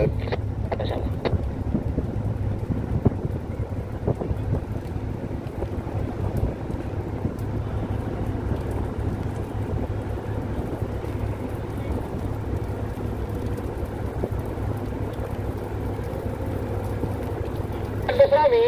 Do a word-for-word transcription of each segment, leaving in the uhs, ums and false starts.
Lanjut. Sama. Rami.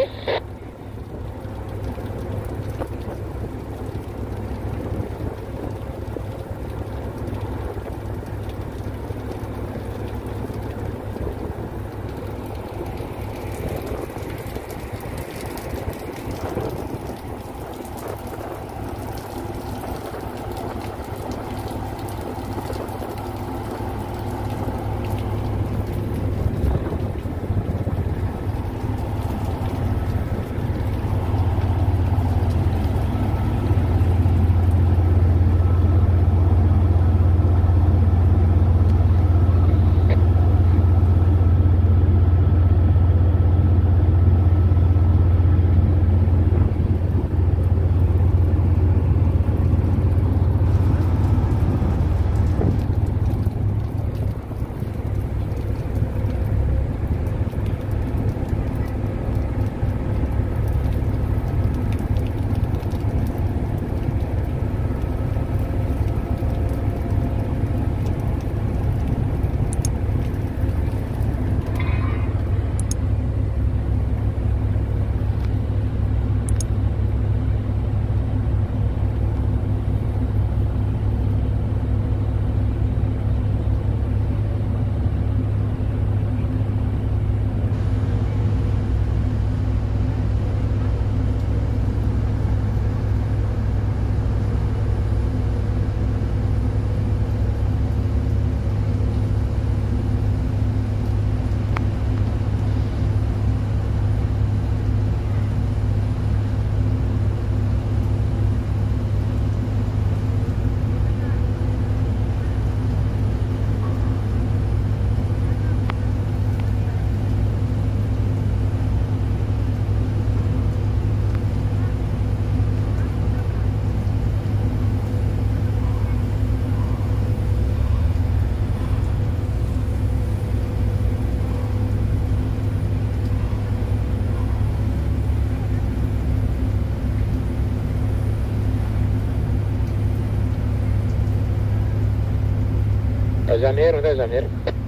Zamir, udah Zamir.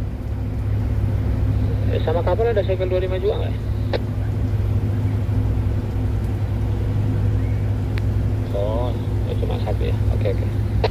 Eh, sama kapal ada segel dua puluh lima juga nggak? Oh, ya cuma satu ya. Oke, oke.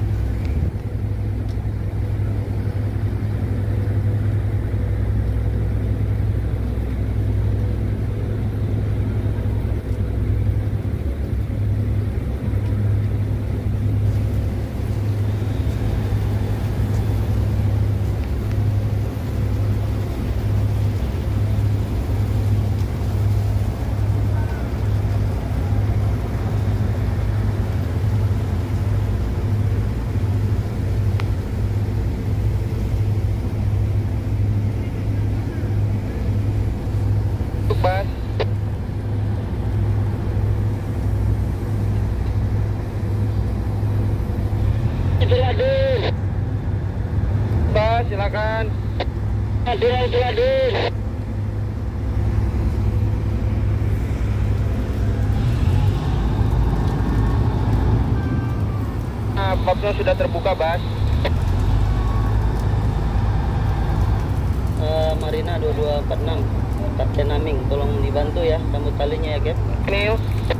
Silakan. Hadir, hadir, hadir. Nah, boxnya sudah terbuka, Bas. Uh, Marina dua dua empat enam, Kapten Aming, tolong dibantu ya, rambut talinya ya, Cap. Neil.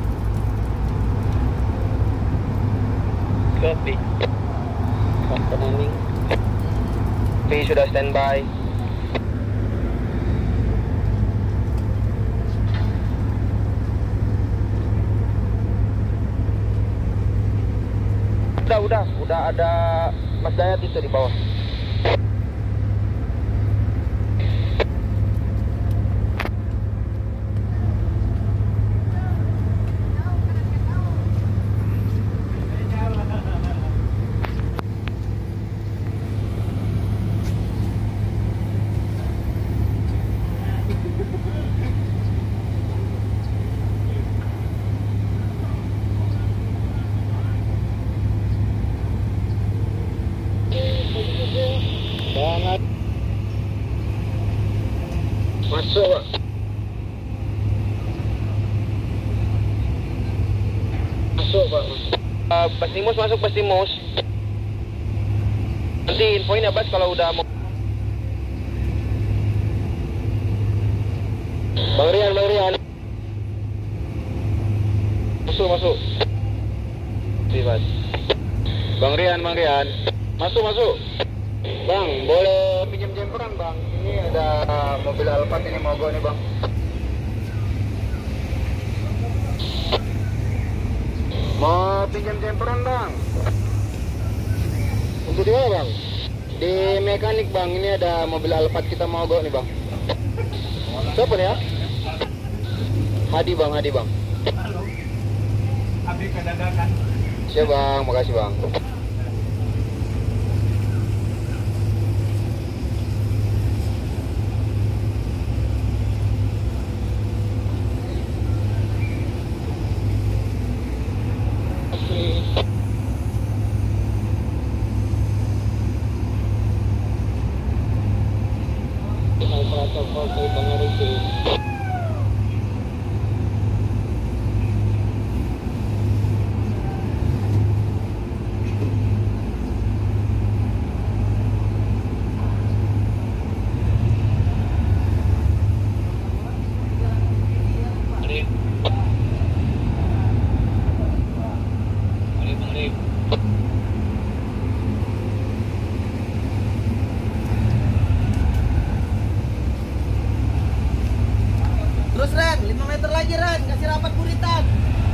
Copy. Kapten Aming. P sudah standby. Udah, udah, udah ada Mas Dayat itu di bawah. Masuk, Pak. Masuk, Pak. Uh, Bas Timus masuk, Bas Timus. Nanti infoin ya, Bas, kalau udah mau. Bang Rian, Bang Rian. Masuk, masuk. Sini, Bas. Bang Rian, Bang Rian. Masuk, masuk. Bang, boleh pinjam jemperan, Bang. Ini ada mobil Alphard ini mogok nih, Bang. Mau pinjam jemperan, Bang. Untuk di mana, Bang? Di mekanik, Bang. Ini ada mobil Alphard kita mogok nih, Bang. Siapa nih ya? Hadi, Bang, Hadi, Bang. Habis kedadakan. Siap, Bang. Makasih, Bang. Protokol kay Bang Ricky. Arif. Arif, Arif. Terus Ren, lima meter lagi Ren, kasih rapat buritan.